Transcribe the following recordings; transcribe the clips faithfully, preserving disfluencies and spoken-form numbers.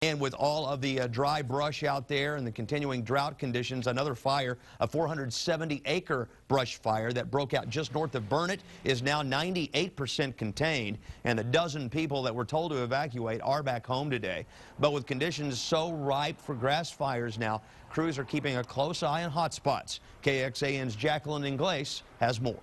And with all of the uh, dry brush out there and the continuing drought conditions, another fire, a four hundred seventy acre brush fire that broke out just north of Burnett, is now ninety-eight percent contained, and the dozen people that were told to evacuate are back home today. But with conditions so ripe for grass fires now, crews are keeping a close eye on hot spots. K X A N's Jacqueline Ingles has more.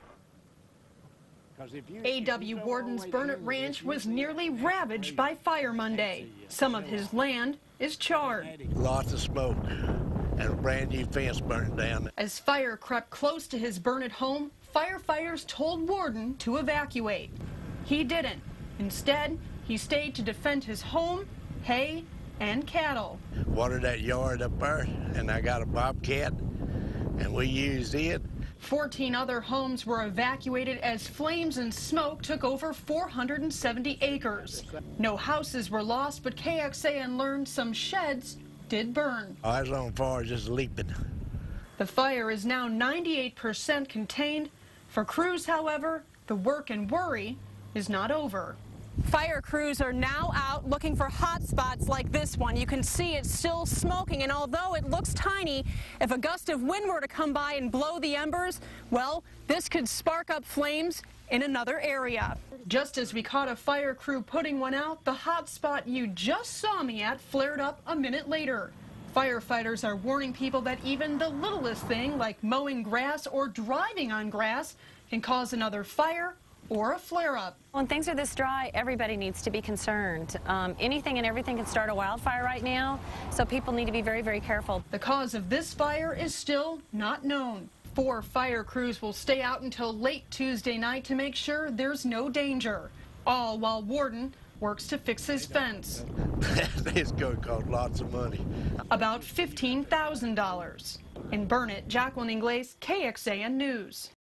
A W Worden's Burnett Ranch was nearly ravaged by fire Monday. Some of his land is charred. Lots of smoke and a brand new fence burnt down. As fire crept close to his Burnett home, firefighters told Worden to evacuate. He didn't. Instead, he stayed to defend his home, hay, and cattle. Watered that yard up there, and I got a bobcat, and we used it. fourteen other homes were evacuated as flames and smoke took over four hundred seventy acres. No houses were lost, but K X A N learned some sheds did burn. I was on fire just leaping. The fire is now ninety-eight percent contained. For crews, however, the work and worry is not over. Fire crews are now out looking for hot spots like this one. You can see it's still smoking, and although it looks tiny, if a gust of wind were to come by and blow the embers, well, this could spark up flames in another area. Just as we caught a fire crew putting one out, the hot spot you just saw me at flared up a minute later. Firefighters are warning people that even the littlest thing, like mowing grass or driving on grass, can cause another fire or a flare-up. When things are this dry, everybody needs to be concerned. Um, anything and everything can start a wildfire right now, so people need to be very, very careful. The cause of this fire is still not known. Four fire crews will stay out until late Tuesday night to make sure there's no danger, all while Worden works to fix his fence. It's going to cost lots of money. About fifteen thousand dollars. In Burnett, Jacqueline Ingles, K X A N News.